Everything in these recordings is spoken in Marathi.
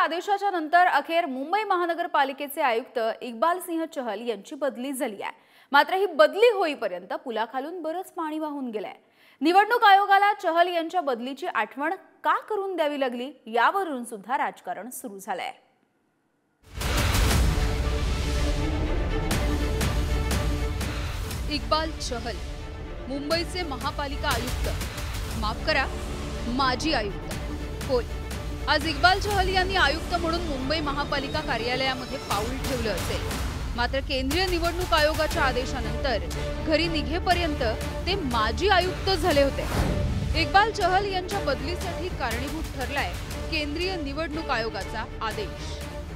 आदेशाच्या नंतर अखेर मुंबई महानगरपालिकेचे आयुक्त इक्बाल सिंह चहल यांची बदली झाली आहे। मात्र ही बदली होईपर्यंत पुलाखालून बरंच पाणी वाहून गेलंय। निवडणूक आयोगाला चहल यांच्या बदलीची आठवण का करून द्यावी लागली यावरून सुद्धा राजकारण सुरू झालंय। इक्बाल चहल मुंबईचे महापालिका आयुक्त, माफ करा माजी आयुक्त होय। आज इक्बाल चहल यांनी आयुक्त म्हणून मुंबई महापालिका कार्यालयामध्ये पाऊल ठेवलं असेल, मात्र केंद्रीय निवडणूक आयोगाच्या आदेशानंतर घरी निघेपर्यंत ते माजी आयुक्त झाले होते। इक्बाल चहल यांच्या बदलीसाठी कारणीभूत ठरलाय केंद्रीय निवडणूक आयोगाचा आदेश।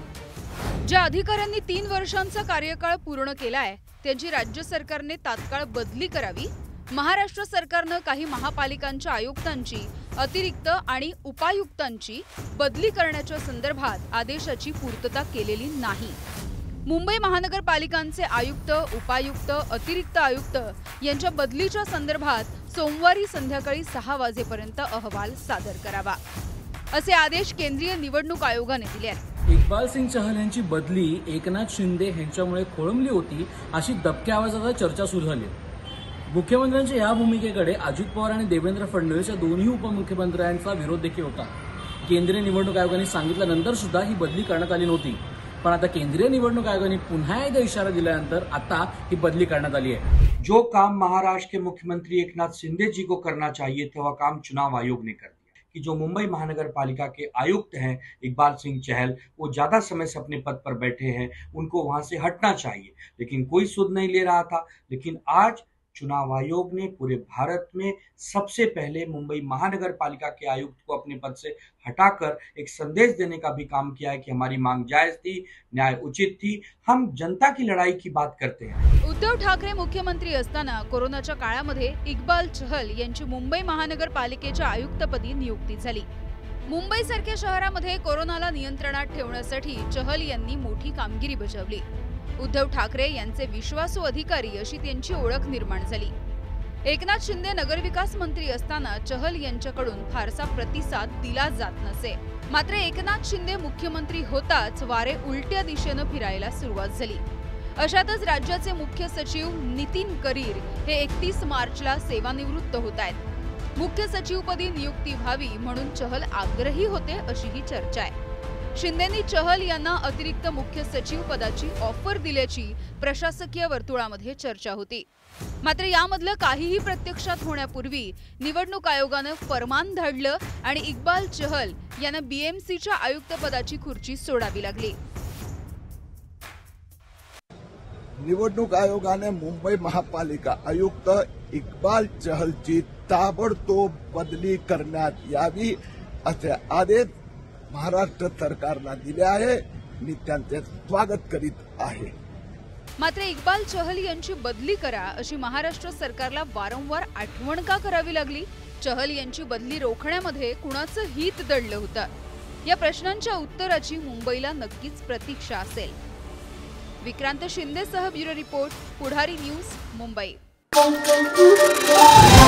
ज्या अधिकाऱ्यांनी 3 वर्षांचा कार्यकाळ पूर्ण केलाय त्यांची राज्य सरकारने तात्काळ बदली करावी। महाराष्ट्र सरकारने काही महापालिकांच्या आयुक्तांची, अतिरिक्त आणि उपायुक्तांची बदली करण्याच्या संदर्भात आदेशाची पूर्तता केलेली नाही। मुंबई महानगरपालिकांचे आयुक्त, उपायुक्त, अतिरिक्त आयुक्त यांच्या बदलीच्या संदर्भात सोमवारी संध्याकाळी 6 वाजेपर्यंत अहवाल सादर करावा, असे आदेश केंद्रीय निवडणूक आयोगाने दिले आहेत। इक्बाल सिंह चहल यांची बदली एकनाथ शिंदे यांच्यामुळे खोळंबली होती अशी दबक्या आवाजात चर्चा सुरू झाली। मुख्यमंत्र्यांच्या या भूमिकेकडे अजित पवार आणि देवेंद्र फडणवीस या दोन्ही उपमुख्यमंत्र्यांचा विरोध देखील होता। केंद्रीय निवडणूक आयोगाने सांगितल्यानंतर सुद्धा ही बदली करण्यात आली नव्हती, पण आता केंद्रीय निवडणूक आयोगाने पुन्हा एकदा इशारा दिल्यानंतर आता ही बदली करण्यात आली है। जो काम महाराष्ट्र के मुख्यमंत्री एकनाथ शिंदे जी को करना चाहिए था वह काम चुनाव आयोग ने कर दिया कि जो मुंबई महानगर पालिका के आयुक्त हैं इकबाल सिंह चहल, वो ज्यादा समय से अपने पद पर बैठे हैं, उनको वहां से हटना चाहिए, लेकिन कोई सुध नहीं ले रहा था। लेकिन आज चुनाव आयोग ने पूरे भारत में सबसे पहले मुंबई महानगर पालिका के आयुक्त को अपने पद से हटाकर एक संदेश देने का भी काम किया है कि हमारी मांग जायज थी, न्याय उचित थी, हम जनता की लड़ाई की बात करते हैं। उद्धव ठाकरे मुख्यमंत्री असताना कोरोनाच्या काळामध्ये इक्बाल चहल यांची मुंबई महानगरपालिकेच्या आयुक्तपदी नियुक्ती झाली। मुंबईसारख्या शहरामध्ये कोरोनाला नियंत्रणात ठेवण्यासाठी चहल यांनी मोठी कामगिरी बजावली। उद्धव ठाकरे यांचे विश्वासू अधिकारी अशी त्यांची ओळख निर्माण झाली। एकनाथ शिंदे नगरविकास मंत्री असताना चहल यांच्याकडून फारसा प्रतिसाद दिला जात नसे, मात्र एकनाथ शिंदे मुख्यमंत्री होताच वारे उलट्या दिशेने फिरायला सुरुवात झाली। अशातच राज्याचे मुख्य सचिव नितीन करीर हे 31 मार्चला सेवानिवृत्त होत आहेत। मुख्य सचिवपदी नियुक्ती व्हावी म्हणून चहल आग्रही होते अशी ही चर्चा आहे। शिंदेंनी चहल यांना अतिरिक्त मुख्य सचिव पदाची ऑफर दिल्याची प्रशासकीय वर्तुळामध्ये चर्चा होती, मात्र यामधलं काहीही प्रत्यक्षात होण्यापूर्वी निवडणूक आयोगाने फरमान धाडलं आणि इक्बाल चहल यांना बीएमसीच्या आयुक्त पदाची खुर्ची सोडावी लागली। निवडणूक आयोगाने मुंबई महापालिका आयुक्त इक्बाल चहलची ताबडतोब बदली करण्यात यावी असे आदेश महाराष्ट्र सरकारला दिले आहे। मी त्यांचे स्वागत करीत आहे। मात्र इक्बाल चहल यांची बदली करा अशी महाराष्ट्र सरकारला वारंवार आठवण का करावी लागली? चहल यांची बदली रोखण्यामध्ये कुणाचं हित दडलं होतं? या प्रश्नांच्या उत्तराची मुंबईला नक्कीच प्रतीक्षा असेल। विक्रांत शिंदेसह bureau report, Pudhari news, Mumbai.